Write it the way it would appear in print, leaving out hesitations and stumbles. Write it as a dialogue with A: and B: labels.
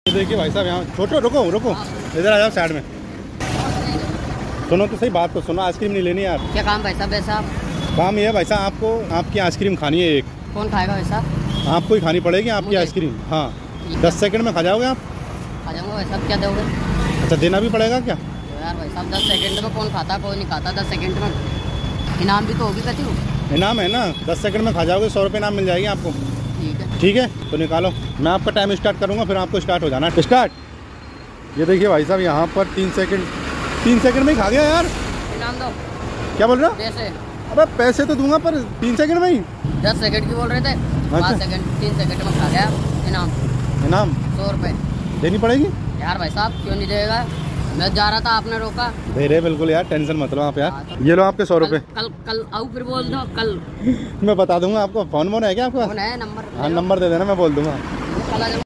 A: ये देखिए भाई साहब, यहाँ छोटो रुको रुको, इधर आ जाओ साइड में। सुनो तो सही बात तो सुनो, आइसक्रीम नहीं लेनी यार।
B: क्या काम भाई साहब? वैसे आप
A: काम ये है भाई साहब, आपको आपकी आइसक्रीम खानी है एक।
B: कौन खाएगा भाई साहब?
A: आपको ही खानी पड़ेगी आपकी आइसक्रीम। हाँ 10 सेकंड में खा जाओगे आप।
B: खा जाऊँगा भाई साहब। क्या दोगे?
A: अच्छा देना भी पड़ेगा क्या?
B: तो यार भाई साहब 10 सेकंड में कौन खाता, कोई नहीं खाता 10 सेकंड में। इनाम भी तो होगी कहती हूँ।
A: इनाम है ना, 10 सेकंड में खा जाओगे 100 रुपये इनाम मिल जाएगी आपको।
B: ठीक है
A: ठीक है तो निकालो, मैं आपका टाइम स्टार्ट करूँगा, फिर आपको स्टार्ट हो जाना। स्टार्ट। ये देखिए भाई साहब, यहाँ पर 3 सेकंड में ही खा गया यार।
B: इनाम दो।
A: क्या बोल रहे हो?
B: पैसे?
A: अबे पैसे तो दूंगा पर 3 सेकंड में ही।
B: 10 सेकंड की बोल रहे थे। 5 सेकंड 3 सेकंड में खा गया। इनाम
A: इनाम
B: 100 रुपये
A: देनी पड़ेगी
B: यार। भाई साहब क्यों नहीं देगा? मैं जा रहा था, आपने रोका।
A: दे रहे बिल्कुल यार, टेंशन मत लो आप यार। ये लो आपके 100 रुपये।
B: कल आओ फिर बोल दो कल।
A: मैं बता दूंगा आपको। फोन है क्या आपका?
B: फोन है, नंबर
A: हाँ नंबर दे देना, मैं बोल दूंगा।
B: कल आ जाऊँ।